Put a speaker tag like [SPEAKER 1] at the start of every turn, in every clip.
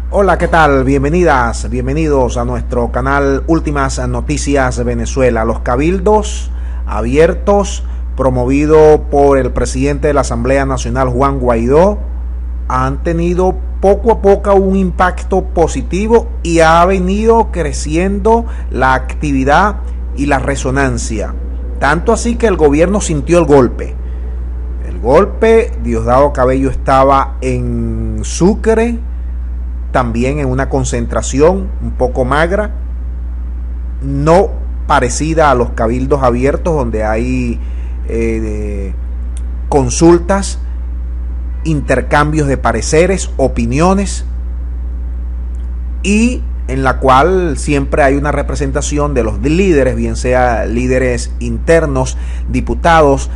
[SPEAKER 1] Hola, ¿qué tal? Bienvenidas, bienvenidos a nuestro canal Últimas Noticias Venezuela. Los cabildos abiertos promovido por el presidente de la Asamblea Nacional, Juan Guaidó, han tenido poco a poco un impacto positivo y ha venido creciendo la actividad y la resonancia. Tanto así que el gobierno sintió el golpe. Diosdado Cabello estaba en Sucre, también en una concentración un poco magra, no parecida a los cabildos abiertos donde hay consultas, intercambios de pareceres, opiniones, y en la cual siempre hay una representación de los líderes, bien sea líderes internos, diputados,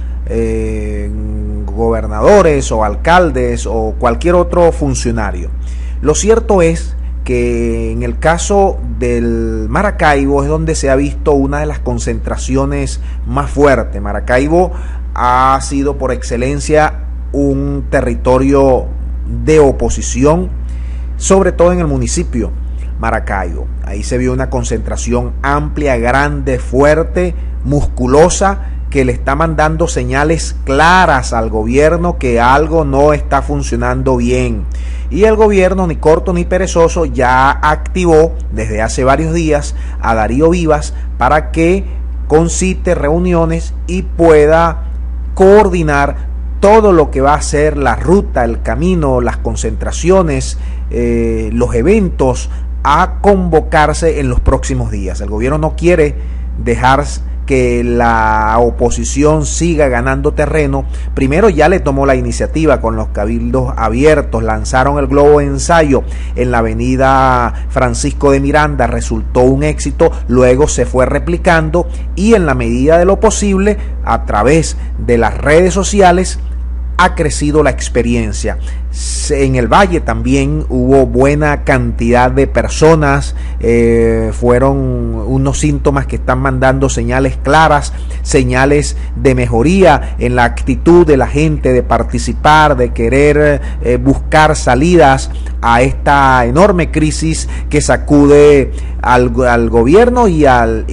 [SPEAKER 1] gobernadores o alcaldes o cualquier otro funcionario. Lo cierto es que en el caso del Maracaibo es donde se ha visto una de las concentraciones más fuertes. Maracaibo ha sido por excelencia un territorio de oposición, sobre todo en el municipio Maracaibo. Ahí se vio una concentración amplia, grande, fuerte, musculosa, que le está mandando señales claras al gobierno que algo no está funcionando bien. Y el gobierno, ni corto ni perezoso, ya activó desde hace varios días a Darío Vivas para que concite reuniones y pueda coordinar todo lo que va a ser la ruta, el camino, las concentraciones, los eventos a convocarse en los próximos días. El gobierno no quiere dejar que la oposición siga ganando terreno. Primero ya le tomó la iniciativa con los cabildos abiertos, lanzaron el globo de ensayo en la avenida Francisco de Miranda, resultó un éxito, luego se fue replicando y en la medida de lo posible a través de las redes sociales ha crecido la experiencia. En el Valle también hubo buena cantidad de personas, fueron unos síntomas que están mandando señales claras, señales de mejoría en la actitud de la gente de participar, de querer buscar salidas a esta enorme crisis que sacude al gobierno y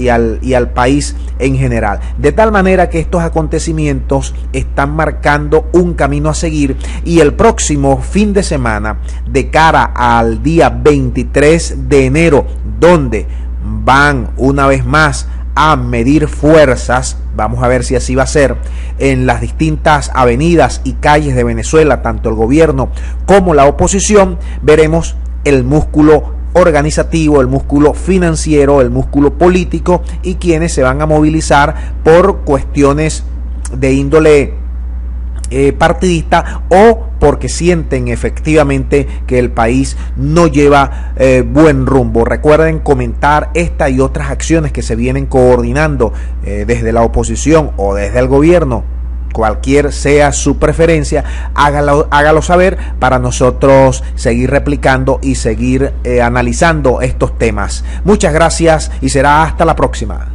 [SPEAKER 1] al país en general. De tal manera que estos acontecimientos están marcando un camino a seguir, y el próximo fin de semana, de cara al día 23 de enero, donde van una vez más a medir fuerzas, vamos a ver si así va a ser, en las distintas avenidas y calles de Venezuela, tanto el gobierno como la oposición, veremos el músculo organizativo, el músculo financiero, el músculo político y quienes se van a movilizar por cuestiones de índole partidista o porque sienten efectivamente que el país no lleva buen rumbo. Recuerden comentar esta y otras acciones que se vienen coordinando desde la oposición o desde el gobierno. Cualquier sea su preferencia, hágalo saber para nosotros seguir replicando y seguir analizando estos temas. Muchas gracias y será hasta la próxima.